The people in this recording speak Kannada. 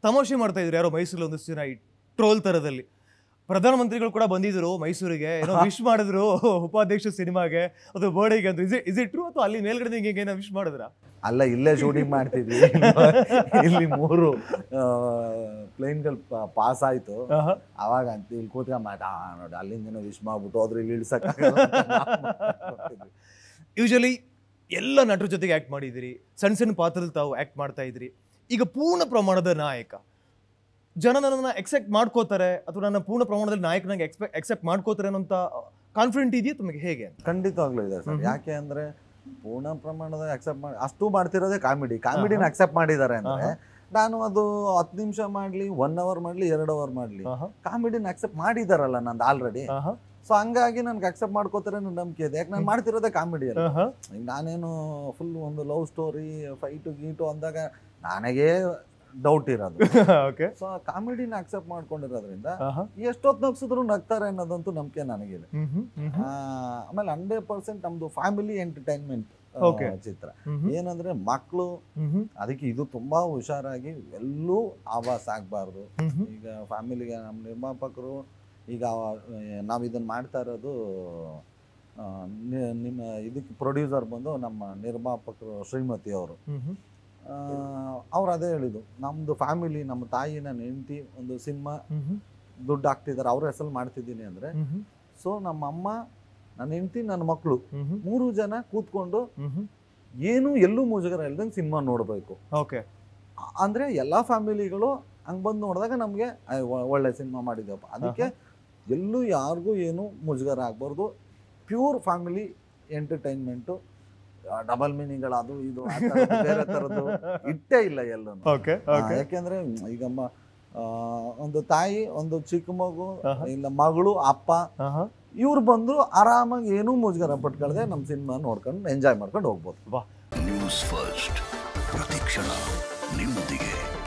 ತಮಾಷೆ ಮಾಡ್ತಾ ಇದ್ರು ಯಾರೋ ಮೈಸೂರಲ್ಲಿ ಒಂದಷ್ಟು ಜನ ಟ್ರೋಲ್ ತರದಲ್ಲಿ. ಪ್ರಧಾನಮಂತ್ರಿಗಳು ಕೂಡ ಬಂದಿದ್ರು ಮೈಸೂರಿಗೆ, ಏನೋ ವಿಶ್ ಮಾಡಿದ್ರು ಉಪಾಧ್ಯಕ್ಷ ಸಿನಿಮಾಗೆ, ಅದು ಬರ್ಡೇಗೆ ಅಂತ. ಇಸ್ ಇಟ್ ಟ್ರೂ ಅಥವಾ ಅಲ್ಲಿ ಮೇಲ್ಗಡೆ ನಿಂಗೆ ಏನೋ ವಿಶ್ ಮಾಡಿದ್ರ? ಅಲ್ಲ, ಇಲ್ಲೇ ಶೂಟಿಂಗ್ ಮಾಡ್ತಿದ್ವಿ. ಇಲ್ಲಿ 3 ಪ್ಲೇನ್ಗಳು ಪಾಸ್ ಆಯ್ತು. ಅವಾಗ ಅಂತ ಇಲ್ಲಿ ಕೂತ್ಕೊಂಡ್ ನೋಡಿ ಅಲ್ಲಿಂದ ವಿಶ್ ಮಾಡ್ಬಿಟ್ಟು ಹೋದ್ರೆ ಇಲ್ಲಿ ಇಳಿಸಕ್. ಯೂಶಲಿ ಎಲ್ಲ ನಟರ ಜೊತೆಗೆ ಆಕ್ಟ್ ಮಾಡಿದಿರಿ, ಸಣ್ಣ ಸಣ್ಣ ಪಾತ್ರದಲ್ಲಿ ತಾವು ಆಕ್ಟ್ ಮಾಡ್ತಾ ಇದ್ರಿ. ಈಗ ಪೂರ್ಣ ಪ್ರಮಾಣದ ನಾಯಕ, ಜನ ನನ್ನನ್ನು ಎಕ್ಸೆಪ್ಟ್ ಮಾಡ್ಕೋತಾರೆ ಅಥವಾ ನನ್ನ ಪೂರ್ಣ ಪ್ರಮಾಣದಲ್ಲಿ ನಾಯಕನಾಗಿ ಎಕ್ಸೆಪ್ಟ್ ಮಾಡ್ಕೋತಾರೆ ಅನ್ನೋಂಥ ಕಾನ್ಫಿಡೆಂಟ್ ಇದೆಯಾ ತಮಗೆ ಹೇಗೆ? ಖಂಡಿತವಾಗ್ಲೂ ಇದೆ ಸರ್. ಯಾಕೆ ಅಂದ್ರೆ ಪೂರ್ಣ ಪ್ರಮಾಣದ ಅಕ್ಸೆಪ್ಟ್ ಮಾಡಿ ಅಷ್ಟು ಮಾಡ್ತಿರೋದೇ ಕಾಮಿಡಿನ ಅಕ್ಸೆಪ್ಟ್ ಮಾಡಿದ್ದಾರೆ ಅಂದ್ರೆ, ನಾನು ಅದು 10 ನಿಮಿಷ ಮಾಡ್ಲಿ, 1 ಅವರ್ ಮಾಡ್ಲಿ, 2 ಅವರ್ ಮಾಡ್ಲಿ, ಕಾಮಿಡಿನ ಅಕ್ಸೆಪ್ಟ್ ಮಾಡಿದಾರಲ್ಲ ನಂದು ಆಲ್ರೆಡಿ. ಸೊ ಹಂಗಾಗಿ ನನ್ಗೆ ಅಕ್ಸೆಪ್ಟ್ ಮಾಡ್ಕೋತಾರೆ ಅನ್ನೋ ನಂಬಿಕೆ ಇದೆ. ಯಾಕೆ ನಾನು ಮಾಡ್ತಿರೋದೇ ಕಾಮಿಡಿ ಅಲ್ಲ. ಈಗ ನಾನೇನು ಫುಲ್ ಒಂದು ಲವ್ ಸ್ಟೋರಿ ಫೈಟು ಗೀಟು ಅಂದಾಗ ನನಗೇ ಡೌಟ್ ಇರೋದು. ಸೊ ಕಾಮಿಡಿನ ಅಕ್ಸೆಪ್ಟ್ ಮಾಡ್ಕೊಂಡಿರೋದ್ರಿಂದ ಎಷ್ಟೊತ್ತು ನಗ್ಸಿದ್ರು ನಗ್ತಾರೆ ಅನ್ನೋದಂತೂ ನಂಬಿಕೆ ನನಗಿದೆ. ಆಮೇಲೆ 100% ನಮ್ದು ಫ್ಯಾಮಿಲಿ ಎಂಟರ್ಟೈನ್ಮೆಂಟ್ ಚಿತ್ರ. ಏನಂದ್ರೆ ಮಕ್ಕಳು, ಅದಕ್ಕೆ ಇದು ತುಂಬಾ ಹುಷಾರಾಗಿ ಎಲ್ಲೂ ಆವಾಸ ಆಗ್ಬಾರ್ದು. ಈಗ ಫ್ಯಾಮಿಲಿಗೆ ನಮ್ಮ ನಿರ್ಮಾಪಕರು, ಈಗ ನಾವ್ ಇದನ್ನ ಮಾಡ್ತಾ ಇರೋದು, ನಿಮ್ಮ ಇದಕ್ಕೆ ಪ್ರೊಡ್ಯೂಸರ್ ಬಂದು ನಮ್ಮ ನಿರ್ಮಾಪಕರು ಶ್ರೀಮತಿ ಅವರು. ಅವ್ರು ಅದೇ ಹೇಳಿದ್ದು, ನಮ್ದು ಫ್ಯಾಮಿಲಿ, ನಮ್ಮ ತಾಯಿ, ನನ್ನ ಹೆಂಡತಿ ಒಂದು ಸಿನಿಮಾ ದುಡ್ಡು ಹಾಕ್ತಿದ್ದಾರೆ, ಅವ್ರ ಹೆಸರು ಮಾಡ್ತಿದ್ದೀನಿ ಅಂದ್ರೆ, ಸೊ ನಮ್ಮ ಅಮ್ಮ, ನನ್ನ ಹೆಂಡತಿ, ನನ್ನ ಮಕ್ಕಳು 3 ಜನ ಕೂತ್ಕೊಂಡು ಏನು ಎಲ್ಲೂ ಮುಜುಗರ ಇಲ್ದಂಗೆ ಸಿನಿಮಾ ನೋಡ್ಬೇಕು. ಅಂದ್ರೆ ಎಲ್ಲಾ ಫ್ಯಾಮಿಲಿಗಳು ಹಂಗ್ ಬಂದು ನೋಡಿದಾಗ ನಮ್ಗೆ ಒಳ್ಳೆ ಸಿನಿಮಾ ಮಾಡಿದೇವಪ್ಪ. ಅದಕ್ಕೆ ಎಲ್ಲೂ ಯಾರಿಗೂ ಏನು ಮುಜುಗರ ಆಗ್ಬಾರ್ದು. Pure family entertainment. ಡಬಲ್ ಮೀನಿಂಗ್ಗಳು ಅದು ಇದು ಬೇರೆ ತರದ್ದು ಇಟ್ಟೇ ಇಲ್ಲ ಎಲ್ಲೂ. ಯಾಕೆಂದ್ರೆ ಈಗ ಒಂದು ತಾಯಿ, ಒಂದು ಚಿಕ್ಕ ಮಗು, ಇಲ್ಲ ಮಗಳು, ಅಪ್ಪ, ಇವ್ರು ಬಂದ್ರು ಆರಾಮಾಗಿ ಏನೂ ಮುಜುಗರ ಪಟ್ಕೊಳ್ದೆ ನಮ್ಮ ಸಿನಿಮಾ ನೋಡ್ಕೊಂಡು ಎಂಜಾಯ್ ಮಾಡ್ಕೊಂಡು ಹೋಗ್ಬೋದು. ನ್ಯೂಸ್ ಫಸ್ಟ್, ಪ್ರತಿಕ್ಷಣ ನಿಮ್ಮೊಂದಿಗೆ.